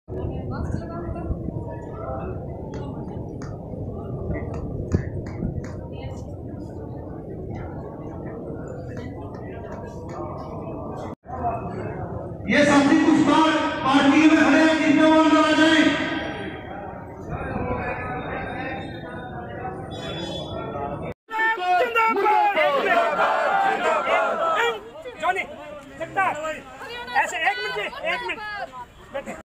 ये साथी कुछ पार्टी में खड़े हैं, कितने वो अंदर आ जाए। जॉनी ऐसे 1 मिनट